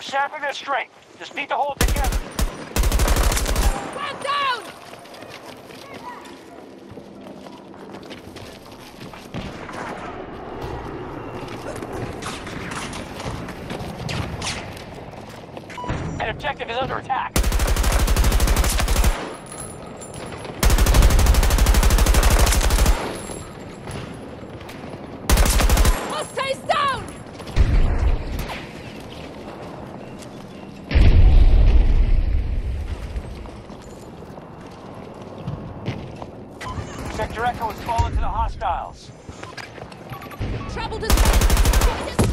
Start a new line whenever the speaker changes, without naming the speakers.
sapping their strength. Just need to hold together.
One down!
An objective is under attack.
Hostiles down!
Sector Echo has fallen to the hostiles.
Trouble to